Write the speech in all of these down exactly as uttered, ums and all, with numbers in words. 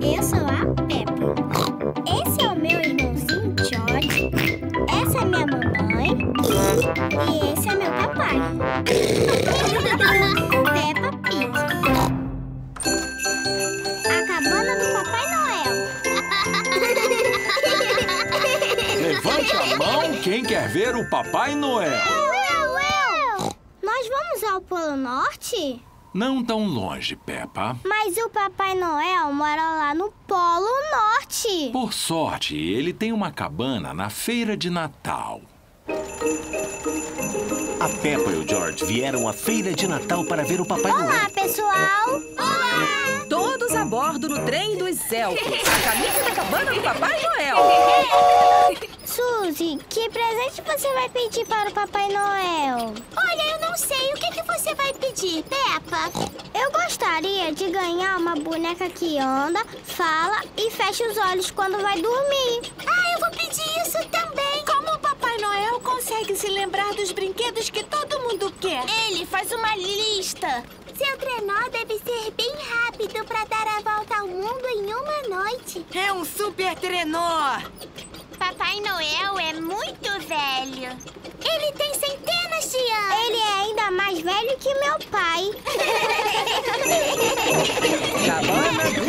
Eu sou a Peppa. Esse é o meu irmãozinho George. Essa é minha mamãe. E esse é meu papai. Peppa Pig. A cabana do Papai Noel. Levante a mão quem quer ver o Papai Noel. Eu, eu, eu! Nós vamos ao Polo Norte? Não tão longe, Peppa. Mas o Papai Noel mora lá no Polo Norte. Por sorte, ele tem uma cabana na feira de Natal. A Peppa e o George vieram à feira de Natal para ver o Papai Noel. Olá, pessoal! Olá! Todos a bordo no trem dos elfos, a caminho da cabana do Papai Noel. Suzy, que presente você vai pedir para o Papai Noel? Olha, eu não sei. O que, que você vai pedir, Peppa? Eu gostaria de ganhar uma boneca que anda, fala e fecha os olhos quando vai dormir. Ah, eu vou pedir isso também. Como o Papai Noel consegue se lembrar dos brinquedos que todo mundo quer? Ele faz uma lista. Seu trenó deve ser bem rápido para dar a volta ao mundo em uma noite. É um super trenó! Papai Noel é muito velho. Ele tem centenas de anos. Ele é ainda mais velho que meu pai. Cabana do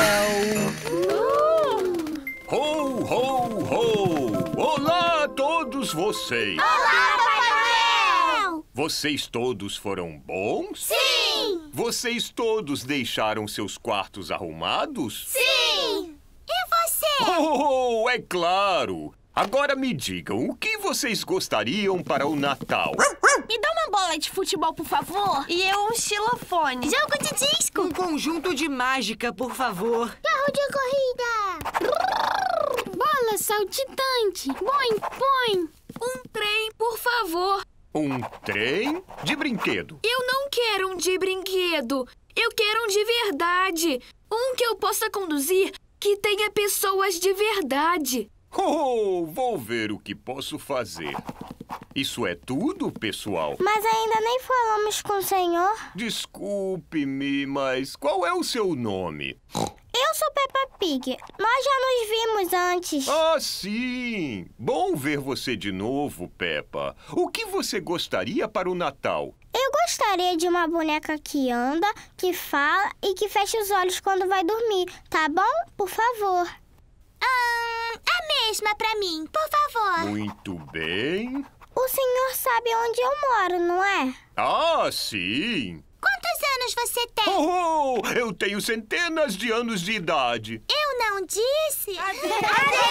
Noel. Ho, ho, ho! Olá a todos vocês! Olá, Papai Noel! Vocês todos foram bons? Sim! Vocês todos deixaram seus quartos arrumados? Sim! E você? Oh, é claro! Agora me digam, o que vocês gostariam para o Natal? Me dá uma bola de futebol, por favor. E eu um xilofone. Jogo de disco! Um conjunto de mágica, por favor. Carro de corrida! Bola saltitante! Boing, boing! Um trem, por favor. Um trem de brinquedo. Eu não quero um de brinquedo. Eu quero um de verdade. Um que eu possa conduzir que tenha pessoas de verdade. Oh, vou ver o que posso fazer. Isso é tudo, pessoal? Mas ainda nem falamos com o senhor. Desculpe-me, mas qual é o seu nome? Eu sou Peppa Pig. Nós já nos vimos antes. Ah, sim! Bom ver você de novo, Peppa. O que você gostaria para o Natal? Eu gostaria de uma boneca que anda, que fala e que fecha os olhos quando vai dormir. Tá bom? Por favor. Ah, a mesma pra mim, por favor. Muito bem. O senhor sabe onde eu moro, não é? Ah, sim! Quantos anos você tem? Oh, oh, eu tenho centenas de anos de idade. Eu não disse. Adeus,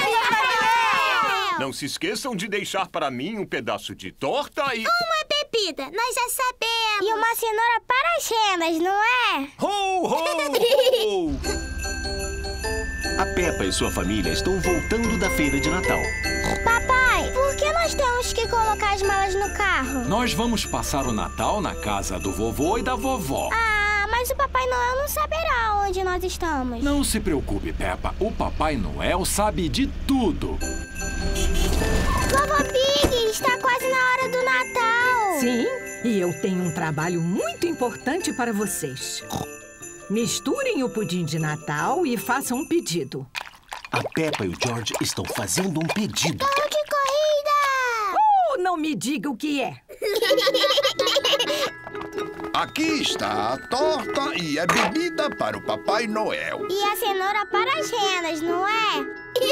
Não se esqueçam de deixar para mim um pedaço de torta e... Uma bebida, nós já sabemos. E uma cenoura para as rendas, não é? Ho, ho, ho! A Peppa e sua família estão voltando da feira de Natal. Papai, por que nós temos que colocar as malas no carro? Nós vamos passar o Natal na casa do vovô e da vovó. Ah, mas o Papai Noel não saberá onde nós estamos. Não se preocupe, Peppa. O Papai Noel sabe de tudo. Vovó Pig, está quase na hora do Natal. Sim, e eu tenho um trabalho muito importante para vocês. Misturem o pudim de Natal e façam um pedido. A Peppa e o George estão fazendo um pedido. Carro de corrida! Oh, não me diga o que é. Aqui está a torta e a bebida para o Papai Noel. E a cenoura para as rendas, não é?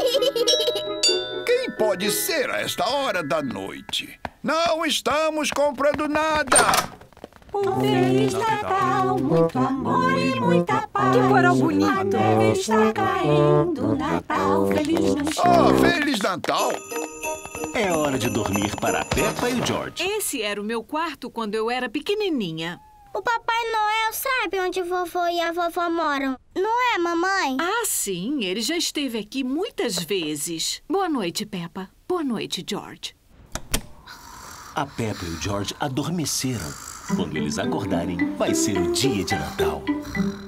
Quem pode ser a esta hora da noite? Não estamos comprando nada. Um Feliz Natal, muito amor e muita paz. Que coral bonito. A neve está caindo, Natal, Feliz Natal. Oh, Feliz Natal! É hora de dormir para a Peppa e o George. Esse era o meu quarto quando eu era pequenininha. O Papai Noel sabe onde o vovô e a vovó moram, não é, mamãe? Ah, sim, ele já esteve aqui muitas vezes. Boa noite, Peppa. Boa noite, George. A Peppa e o George adormeceram. Quando eles acordarem, vai ser o dia de Natal.